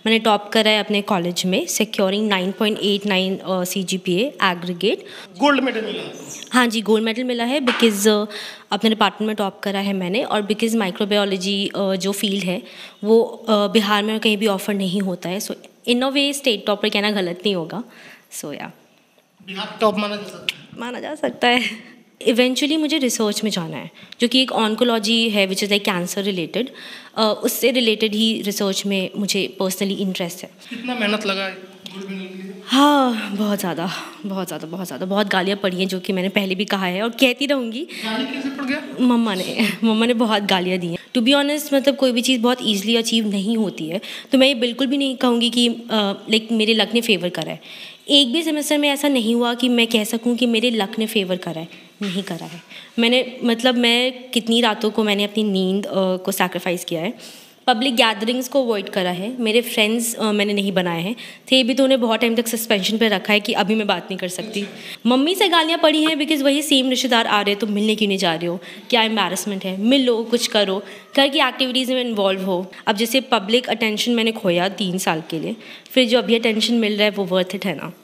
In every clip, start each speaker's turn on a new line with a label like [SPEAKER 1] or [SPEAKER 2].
[SPEAKER 1] मैंने टॉप करा है अपने कॉलेज में, securing 9.89 CGPA aggregate.
[SPEAKER 2] Gold medal मिला?
[SPEAKER 1] हाँ जी, गोल्ड मेडल मिला है बिकॉज़ अपने डिपार्टमेंट में टॉप करा है मैंने, और बिकॉज़ माइक्रोबायोलॉजी जो फील्ड है वो बिहार में कहीं भी ऑफर नहीं होता है। सो इन अ वे स्टेट टॉपर कहना गलत नहीं होगा। सो या
[SPEAKER 2] बिहार टॉप माना जा सकता है?
[SPEAKER 1] माना जा सकता है। इवेंचुअली मुझे रिसर्च में जाना है, जो कि एक ऑन्कोलॉजी है which is like cancer related. उससे रिलेटेड ही रिसर्च में मुझे पर्सनली इंटरेस्ट है।
[SPEAKER 2] कितना मेहनत लगा है गोल्ड मेडल के लिए?
[SPEAKER 1] हाँ, बहुत ज़्यादा, बहुत ज़्यादा, बहुत ज़्यादा, बहुत गालियाँ पड़ी हैं, जो कि मैंने पहले भी कहा है और कहती रहूँगी।
[SPEAKER 2] गाली कैसे पड़ गया?
[SPEAKER 1] मम्मा ने बहुत गालियाँ दी हैं। टू बी ऑनेस्ट, मतलब कोई भी चीज़ बहुत ईजिली अचीव नहीं होती है, तो मैं ये बिल्कुल भी नहीं कहूँगी कि लाइक मेरे लक ने फेवर करा है। एक भी सेमेस्टर में ऐसा नहीं हुआ कि मैं कह सकूँ कि मेरे लक ने फेवर करा है, नहीं करा है। मैं कितनी रातों को मैंने अपनी नींद को सैक्रिफाइस किया है, पब्लिक गैदरिंग्स को अवॉइड करा है, मेरे फ्रेंड्स मैंने नहीं बनाए हैं, थे भी तो उन्हें बहुत टाइम तक सस्पेंशन पे रखा है कि अभी मैं बात नहीं कर सकती। मम्मी से गालियाँ पड़ी हैं बिकॉज़ वही सेम रिश्तेदार आ रहे हैं, तो मिलने क्यों नहीं जा रहे हो, क्या एम्बैरसमेंट है, मिल लो, कुछ करो, घर की एक्टिविटीज़ में इन्वॉल्व हो। अब जैसे पब्लिक अटेंशन मैंने खोया 3 साल के लिए, फिर जो अभी अटेंशन मिल रहा है वो वर्थ इट है ना।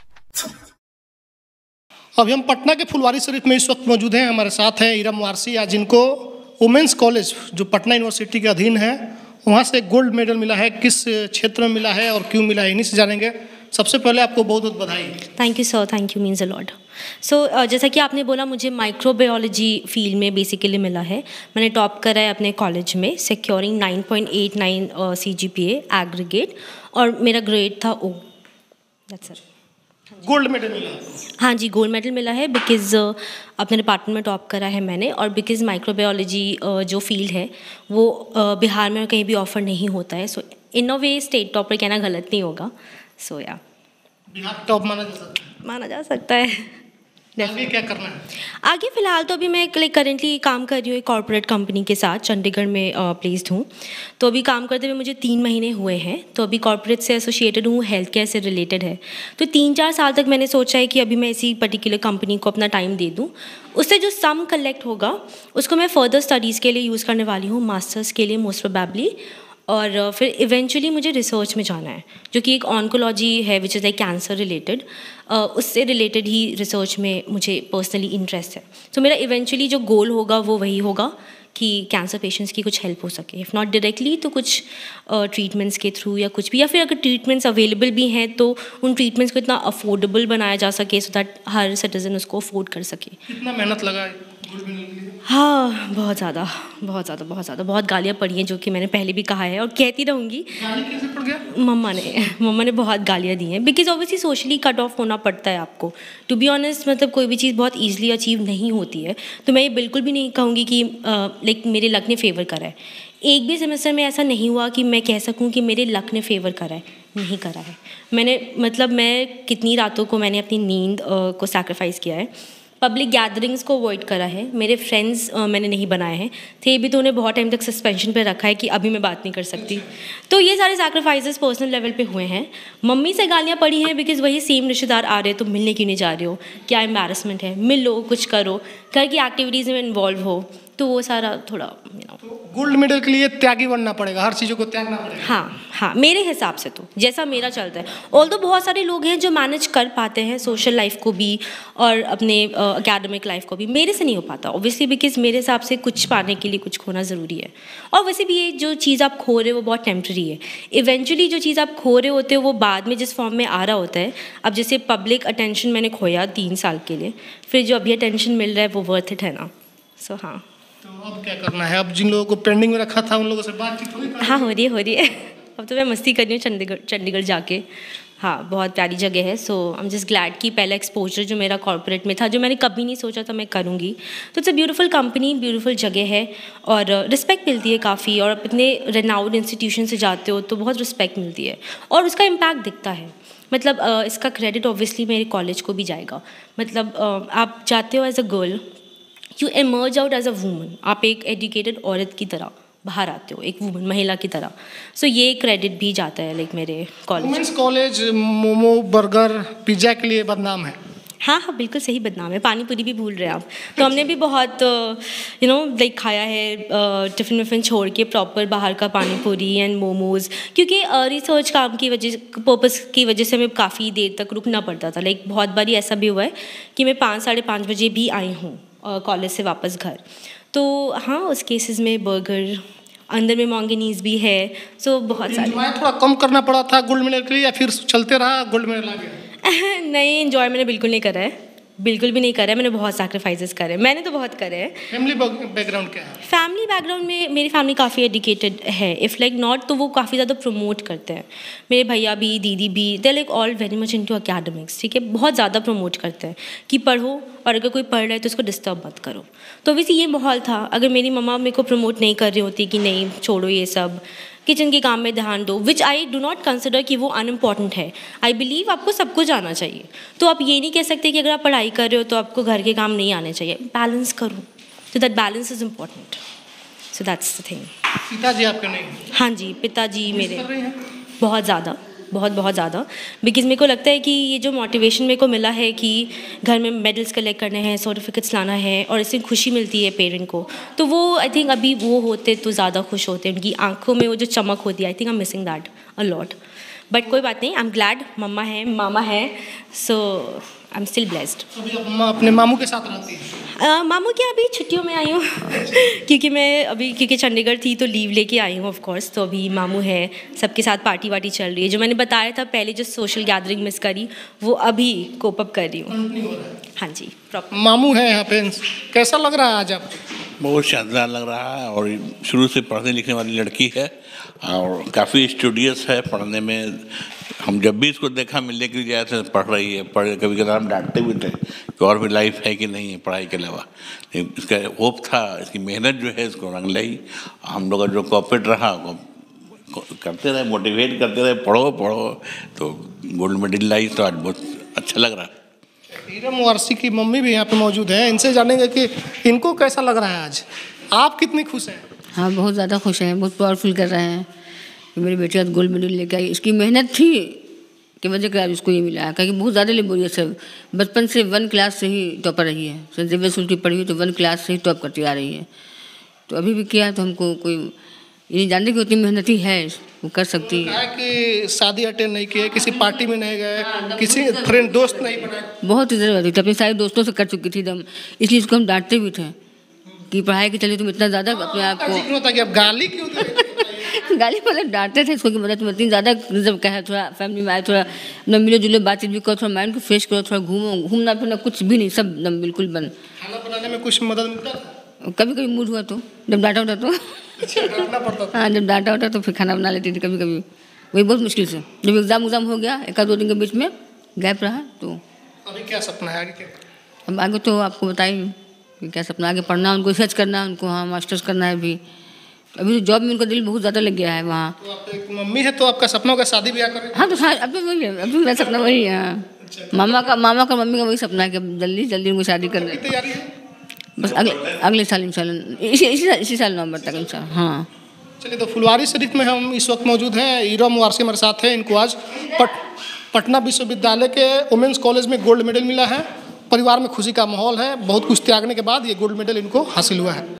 [SPEAKER 2] अभी हम पटना के फुलवारी शरीफ में इस वक्त मौजूद हैं। हमारे साथ हैं इरम वारसी, या जिनको वुमेंस कॉलेज जो पटना यूनिवर्सिटी के अधीन है, वहाँ से गोल्ड मेडल मिला है। किस क्षेत्र में मिला है और क्यों मिला है, इन्हीं से जानेंगे। सबसे पहले आपको बहुत बहुत बधाई।
[SPEAKER 1] Thank you sir, thank you, means a lot. So जैसा कि आपने बोला, मुझे माइक्रोबायोलॉजी फील्ड में बेसिकली मिला है। मैंने टॉप करा है अपने कॉलेज में, सिक्योरिंग 9.89 CGPA एग्रीगेट, और मेरा ग्रेड था O। That's it.
[SPEAKER 2] Gold medal मिला?
[SPEAKER 1] हाँ जी, गोल्ड मेडल मिला है बिकॉज़ अपने डिपार्टमेंट में टॉप करा है मैंने, और बिकॉज़ माइक्रोबायोलॉजी जो फील्ड है वो बिहार में कहीं भी ऑफर नहीं होता है। सो इन अ वे स्टेट टॉपर कहना गलत नहीं होगा। सो या
[SPEAKER 2] बिहार टॉप माना जा सकता है?
[SPEAKER 1] माना जा सकता है।
[SPEAKER 2] आगे क्या करना है?
[SPEAKER 1] आगे फ़िलहाल तो अभी मैं करेंटली काम कर रही हूँ एक कॉर्पोरेट कंपनी के साथ, चंडीगढ़ में प्लेस्ड हूँ। तो अभी काम करते हुए मुझे 3 महीने हुए हैं। तो अभी कॉर्पोरेट से एसोसिएटेड हूँ, हेल्थ केयर से रिलेटेड है। तो 3-4 साल तक मैंने सोचा है कि अभी मैं इसी पर्टिकुलर कंपनी को अपना टाइम दे दूँ। उससे जो सम कलेक्ट होगा उसको मैं फर्दर स्टडीज़ के लिए यूज़ करने वाली हूँ, मास्टर्स के लिए मोस्ट प्रोबेबली। और फिर इवेंचुअली मुझे रिसर्च में जाना है, जो कि एक ऑन्कोलॉजी है which is like cancer related. उससे रिलेटेड ही रिसर्च में मुझे पर्सनली इंटरेस्ट है। तो मेरा इवेंचुअली जो गोल होगा वो वही होगा कि कैंसर पेशेंट्स की कुछ हेल्प हो सके, इफ़ नॉट डायरेक्टली तो कुछ ट्रीटमेंट्स के थ्रू या कुछ भी, या फिर अगर ट्रीटमेंट्स अवेलेबल भी हैं तो उन ट्रीटमेंट्स को इतना अफोर्डेबल बनाया जा सके सो दैट हर सिटीजन उसको अफोर्ड कर सके।
[SPEAKER 2] कितना मेहनत लगा है गोल्ड मेडल के लिए?
[SPEAKER 1] हाँ, बहुत ज़्यादा, बहुत ज़्यादा, बहुत ज़्यादा, बहुत गालियाँ पड़ी हैं, जो कि मैंने पहले भी कहा है और कहती रहूँगी।
[SPEAKER 2] गाली कैसे पड़ गया?
[SPEAKER 1] मम्मा ने बहुत गालियाँ दी हैं because obviously socially cut off होना पड़ता है आपको। टू बी ऑनेस्ट, मतलब कोई भी चीज़ बहुत ईजिली अचीव नहीं होती है, तो मैं ये बिल्कुल भी नहीं कहूँगी कि लाइक मेरे लक ने फेवर करा है। एक भी सेमेस्टर में ऐसा नहीं हुआ कि मैं कह सकूँ कि मेरे लक ने फेवर करा है, नहीं करा है। मैं कितनी रातों को मैंने अपनी नींद को सैक्रिफाइस किया है, पब्लिक गैदरिंग्स को अवॉइड करा है, मेरे फ्रेंड्स मैंने नहीं बनाए हैं, थे भी तो उन्हें बहुत टाइम तक सस्पेंशन पे रखा है कि अभी मैं बात नहीं कर सकती। तो ये सारे सैक्रिफाइसेस पर्सनल लेवल पे हुए हैं। मम्मी से गालियाँ पड़ी हैं बिकॉज़ वही सेम रिश्तेदार आ रहे हैं, तो मिलने क्यों नहीं जा रहे हो, क्या एम्बैरसमेंट है, मिल लो, कुछ करो, घर की एक्टिविटीज़ में इन्वॉल्व हो। तो वो सारा थोड़ा
[SPEAKER 2] गोल्ड मेडल के लिए त्यागी बनना पड़ेगा, हर चीज़ों को त्यागना पड़ेगा।
[SPEAKER 1] हाँ, मेरे हिसाब से तो जैसा मेरा चलता है। ऑल्दो बहुत सारे लोग हैं जो मैनेज कर पाते हैं सोशल लाइफ को भी और अपने एकेडमिक लाइफ को भी, मेरे से नहीं हो पाता ऑब्वियसली बिकॉज मेरे हिसाब से कुछ पाने के लिए कुछ खोना ज़रूरी है। और वैसे भी ये जो चीज़ आप खो रहे हो वो बहुत टेम्प्रेरी है। इवेंचुअली जो चीज़ आप खो रहे होते हो वो बाद में जिस फॉर्म में आ रहा होता है। अब जैसे पब्लिक अटेंशन मैंने खोया 3 साल के लिए, फिर जो अभी अटेंशन मिल रहा है वो वर्थ इट है ना। सो हाँ,
[SPEAKER 2] तो अब क्या करना है? अब जिन लोगों को पेंडिंग में रखा था उन लोगों से बातचीत हुई?
[SPEAKER 1] हाँ, हो रही है। अब तो मैं मस्ती कर रही हूँ चंडीगढ़ जाके। हाँ, बहुत प्यारी जगह है। So I am just glad कि पहला एक्सपोजर जो मेरा कॉर्पोरेट में था, जो मैंने कभी नहीं सोचा था मैं करूँगी। तो it's a beautiful company, beautiful जगह है और रिस्पेक्ट मिलती है काफ़ी। और आप इतने रेनाउड इंस्टीट्यूशन से जाते हो तो बहुत रिस्पेक्ट मिलती है और उसका इम्पैक्ट दिखता है। मतलब इसका क्रेडिट ऑब्वियसली मेरे कॉलेज को भी जाएगा। मतलब आप जाते हो as a girl, you emerge out as a woman, आप एक एजुकेटेड औरत की तरह बाहर आते हो, एक वूमन, महिला की तरह। सो ये क्रेडिट भी जाता है लाइक मेरे college.
[SPEAKER 2] Women's college momo, burger, pizza के लिए बदनाम है।
[SPEAKER 1] हाँ हाँ, बिल्कुल सही बदनाम है। पानी पूरी भी भूल रहे हैं आप। तो हमने भी बहुत लाइक खाया है टिफ़िन विफ़िन छोड़ के प्रॉपर बाहर का पानी पूरी एंड मोमोज़, क्योंकि रिसर्च काम की वजह पर्पस की वजह से हमें काफ़ी देर तक रुकना पड़ता था। लाइक बहुत बारी ऐसा भी हुआ है कि मैं 5 साढ़े 5 बजे भी आई हूँ कॉलेज से वापस घर। तो हाँ, उस केसेस में बर्गर, अंदर में मोंगनीज भी है, सो बहुत सारे।
[SPEAKER 2] एंजॉय थोड़ा कम करना पड़ा था गोल्ड मेडल के लिए, या फिर चलते रहा गोल्ड मेडल आ गया?
[SPEAKER 1] नहीं, एंजॉय मैंने बिल्कुल नहीं करा है, बिल्कुल भी नहीं करा है। मैंने बहुत सैक्रिफाइसेस करे हैं, मैंने तो बहुत करे हैं।
[SPEAKER 2] फैमिली बैकग्राउंड क्या है?
[SPEAKER 1] फैमिली बैकग्राउंड में मेरी फैमिली काफ़ी एजुकेटेड है, इफ़ लाइक नॉट तो वो काफ़ी ज़्यादा प्रमोट करते हैं। मेरे भैया भी, दीदी भी, they like all very much into academics, ठीक है, बहुत ज़्यादा प्रमोट करते हैं कि पढ़ो, और अगर कोई पढ़ रहा है तो उसको डिस्टर्ब मत करो। तो वैसे ये माहौल था। अगर मेरी मम्मा मेरे को प्रमोट नहीं कर रही होती कि नहीं छोड़ो ये सब, किचन के काम में ध्यान दो, which I do not consider कि वो अनइम्पॉर्टेंट है। आई बिलीव आपको सब कुछ आना चाहिए। तो आप ये नहीं कह सकते कि अगर आप पढ़ाई कर रहे हो तो आपको घर के काम नहीं आने चाहिए। बैलेंस करो, तो that balance is important. So that's the thing.
[SPEAKER 2] पिताजी आपके नहीं?
[SPEAKER 1] हाँ जी, पिताजी मेरे
[SPEAKER 2] कर रहे हैं?
[SPEAKER 1] बहुत ज़्यादा, बहुत ज़्यादा। बिकॉज़ मेरे को लगता है कि ये जो मोटिवेशन मेरे को मिला है कि घर में मेडल्स कलेक्ट करने हैं, सर्टिफिकेट्स लाना है, और इससे खुशी मिलती है पेरेंट को, तो वो आई थिंक अभी वो होते तो ज़्यादा खुश होते। उनकी आंखों में वो जो चमक होती है, I think I am missing that a lot. But कोई बात नहीं, आई एम ग्लैड मम्मा है, मामा है, so I am still blessed.
[SPEAKER 2] अभी आप अपने मामू के साथ रहती हैं?
[SPEAKER 1] मामू क्या, अभी छुट्टियों में आई हूँ क्योंकि मैं अभी चंडीगढ़ थी तो लीव लेके आई हूँ ऑफ कोर्स। तो अभी मामू है, सबके साथ पार्टी वार्टी चल रही है। जो मैंने बताया था पहले, जो सोशल गैदरिंग मिस करी, वो अभी कोप अप कर रही हूँ। हाँ जी, प्रॉपर।
[SPEAKER 2] मामू है यहाँ पे, कैसा लग रहा है आज आप?
[SPEAKER 3] बहुत शानदार लग रहा है, और शुरू से पढ़ने लिखने वाली लड़की है और काफ़ी स्टूडियस है पढ़ने में। हम जब भी इसको देखा मिलने के लिए गया था, पढ़ रही है, कभी कभी हम डांटते भी थे कि और भी लाइफ है कि नहीं है पढ़ाई के अलावा। इसका होप था, इसकी मेहनत जो है इसको रंग लाई। हम लोग का जो कॉपरेट रहा करते रहे, मोटिवेट करते रहे, पढ़ो पढ़ो, तो गोल्ड मेडल लाई। तो आज बहुत अच्छा लग रहा है।
[SPEAKER 2] ईरम वारसी की मम्मी भी यहाँ पे मौजूद है, इनसे जानेंगे कि इनको कैसा लग रहा है आज। आप कितनी खुश हैं?
[SPEAKER 4] हाँ, बहुत ज़्यादा खुश हैं, बहुत प्राउड फील कर रहे हैं कि मेरी बेटी आज गोल्ड मेडल लेके आई। इसकी मेहनत थी कि वजह से आज उसको ये मिला है, क्योंकि बहुत ज़्यादा लेबोरियस है। बचपन से 1 क्लास से ही टॉपर रही है। सेंट जेवियर स्कूल की पढ़ी हुई तो 1 क्लास से ही टॉप करती आ रही है। तो अभी भी किया तो हमको कोई ये नहीं जानते कि उतनी मेहनती है, वो कर सकती है।
[SPEAKER 2] कि शादी अटेंड नहीं की है, किसी पार्टी में नहीं गए, किसी फ्रेंड दोस्त नहीं बनाए?
[SPEAKER 4] बहुत इज्जत होती थी, अपने सारे दोस्तों से कर चुकी थी दम। इसलिए उसको हम डांटते भी थे कि पढ़ाई के चलिए तुम इतना ज़्यादा अपने आप को
[SPEAKER 2] होता कि अब गाली क्यों दे रहे हैं?
[SPEAKER 4] गाली मतलब डांटते थे इसको कि मतलब तुम इतनी ज़्यादा जब कहे थोड़ा फैमिली में आए, थोड़ा न मिलो जुलो बातचीत भी करो, थोड़ा माइंड को फ्रेश करो, थोड़ा घूमना फिरना कुछ भी नहीं, सब एकदम बिल्कुल बंद।
[SPEAKER 2] खाना बनाने में कुछ मदद मिलता था?
[SPEAKER 4] कभी कभी मूड हुआ तो, जब डांटा उठा तो
[SPEAKER 2] डांटना पड़ता था?
[SPEAKER 4] हाँ, जब डांटा उठा तो फिर खाना बना लेती थी कभी कभी, वही बहुत मुश्किल से। जब एग्ज़ाम हो गया, 1-2 दिन के बीच में गैप रहा, तो
[SPEAKER 2] अभी क्या सपना है आगे?
[SPEAKER 4] अब आगे तो आपको बताइए कि क्या सपना, आगे पढ़ना, उनको रिसर्च करना, उनको हाँ मास्टर्स करना है। अभी तो जॉब में उनका दिल बहुत ज़्यादा लग गया है वहाँ।
[SPEAKER 2] तो आप एक मम्मी है तो आपका सपना होगा शादी ब्याह करें?
[SPEAKER 4] हाँ, तो अब तो वही है, अब तो मेरा सपना वही है। मामा का मम्मी का वही सपना है कि जल्दी जल्दी उनको शादी करना है।
[SPEAKER 2] तैयारी है?
[SPEAKER 4] बस अगले साल इंशाल्लाह, इसी साल नवंबर तक इंशाल्लाह। हाँ,
[SPEAKER 2] चलिए, तो फुलवारी शरीफ में हम इस वक्त मौजूद हैं। ईरम वारसी हमारे साथ हैं। इनको आज पटना विश्वविद्यालय के वुमेंस कॉलेज में गोल्ड मेडल मिला है। परिवार में खुशी का माहौल है। बहुत कुछ त्यागने के बाद ये गोल्ड मेडल इनको हासिल हुआ है।